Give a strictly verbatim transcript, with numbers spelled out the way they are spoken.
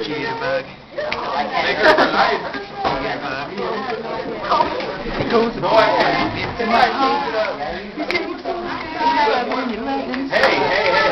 Jitterbug. It goes into my heart. Hey, hey, hey.